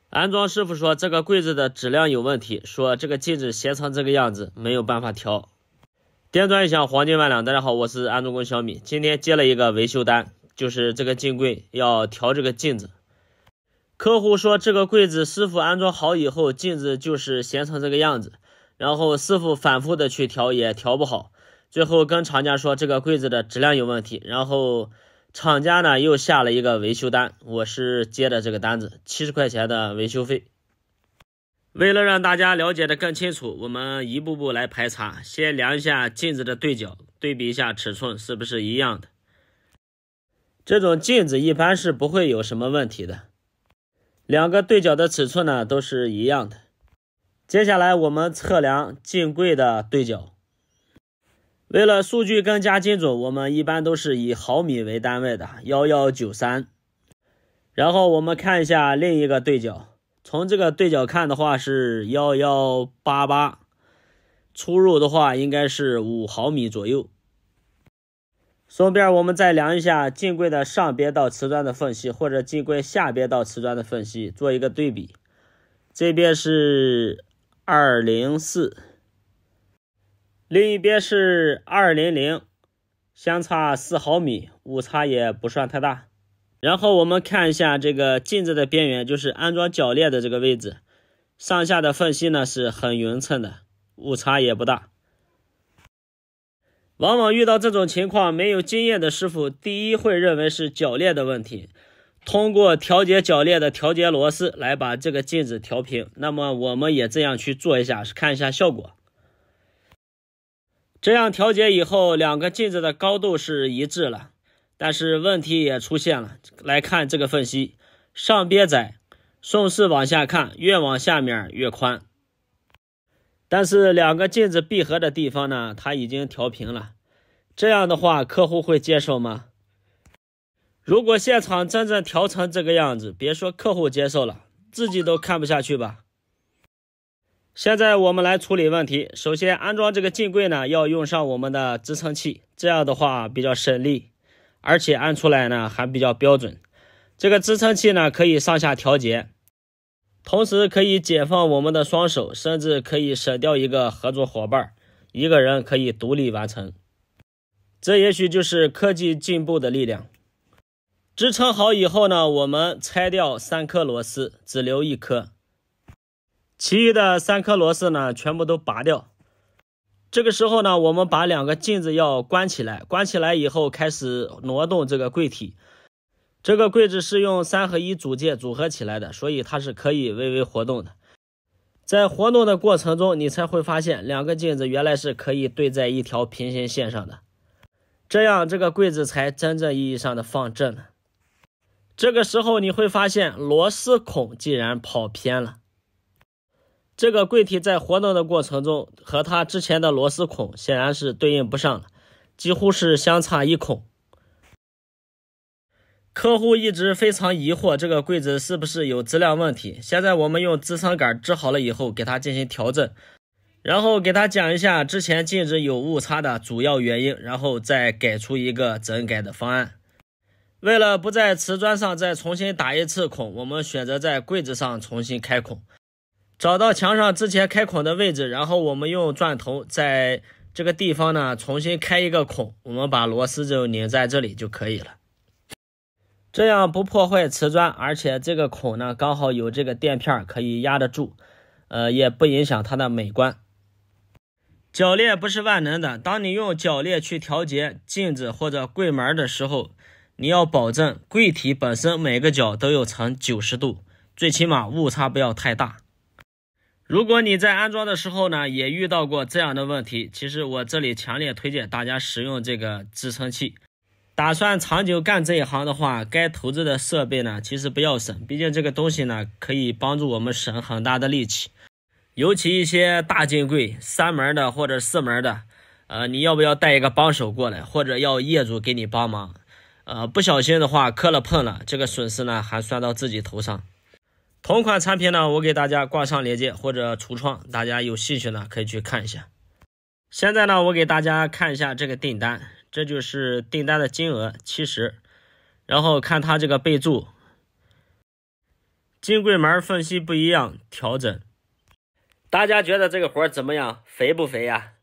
安装师傅说这个柜子的质量有问题，说这个镜子斜成这个样子，没有办法调。电钻一响，黄金万两。大家好，我是安装工小米。今天接了一个维修单，就是这个镜柜要调这个镜子。客户说这个柜子师傅安装好以后，镜子就是斜成这个样子，然后师傅反复的去调也调不好，最后跟厂家说这个柜子的质量有问题，然后厂家呢又下了一个维修单，我是接的这个单子，70块钱的维修费。为了让大家了解的更清楚，我们一步步来排查。先量一下镜子的对角，对比一下尺寸是不是一样的。这种镜子一般是不会有什么问题的，两个对角的尺寸呢都是一样的。接下来我们测量镜柜的对角。为了数据更加精准，我们一般都是以毫米为单位的1193。然后我们看一下另一个对角，从这个对角看的话是1188，出入的话应该是5毫米左右。顺便我们再量一下镜柜的上边到瓷砖的缝隙，或者镜柜下边到瓷砖的缝隙，做一个对比。这边是204，另一边是200，相差4毫米，误差也不算太大。然后我们看一下这个镜子的边缘，就是安装铰链的这个位置，上下的缝隙呢是很匀称的，误差也不大。往往遇到这种情况，没有经验的师傅第一会认为是铰链的问题，通过调节铰链的调节螺丝来把这个镜子调平。那么我们也这样去做一下，看一下效果。这样调节以后，两个镜子的高度是一致了，但是问题也出现了。来看这个缝隙，上边窄，顺势往下看，越往下面越宽。但是两个镜子闭合的地方呢，它已经调平了。这样的话，客户会接受吗？如果现场真正调成这个样子，别说客户接受了，自己都看不下去吧。现在我们来处理问题。首先安装这个镜柜呢，要用上我们的支撑器，这样的话比较省力，而且安出来呢还比较标准。这个支撑器呢可以上下调节，同时可以解放我们的双手，甚至可以省掉一个合作伙伴，一个人可以独立完成。这也许就是科技进步的力量。支撑好以后呢，我们拆掉3颗螺丝，只留1颗。其余的3颗螺丝呢，全部都拔掉。这个时候呢，我们把两个镜子要关起来，关起来以后开始挪动这个柜体。这个柜子是用3合1组件组合起来的，所以它是可以微微活动的。在活动的过程中，你才会发现两个镜子原来是可以对在一条平行线上的，这样这个柜子才真正意义上的放正了。这个时候你会发现螺丝孔竟然跑偏了。这个柜体在活动的过程中和它之前的螺丝孔显然是对应不上了，几乎是相差1孔。客户一直非常疑惑这个柜子是不是有质量问题。现在我们用支撑杆支好了以后给它进行调整，然后给他讲一下之前镜子有误差的主要原因，然后再给出一个整改的方案。为了不在瓷砖上再重新打一次孔，我们选择在柜子上重新开孔，找到墙上之前开孔的位置，然后我们用钻头在这个地方呢重新开一个孔，我们把螺丝就拧在这里就可以了。这样不破坏瓷砖，而且这个孔呢刚好有这个垫片可以压得住，也不影响它的美观。铰链不是万能的，当你用铰链去调节镜子或者柜门的时候，你要保证柜体本身每个角都有呈90度，最起码误差不要太大。如果你在安装的时候呢也遇到过这样的问题，其实我这里强烈推荐大家使用这个支撑器。打算长久干这一行的话，该投资的设备呢其实不要省，毕竟这个东西呢可以帮助我们省很大的力气。尤其一些大镜柜3门的或者4门的，你要不要带一个帮手过来，或者要业主给你帮忙？不小心的话磕了碰了，这个损失呢还算到自己头上。同款产品呢我给大家挂上链接或者橱窗，大家有兴趣呢可以去看一下。现在呢我给大家看一下这个订单，这就是订单的金额70，然后看它这个备注， 镜柜门缝隙不一样，调整。大家觉得这个活怎么样？肥不肥呀？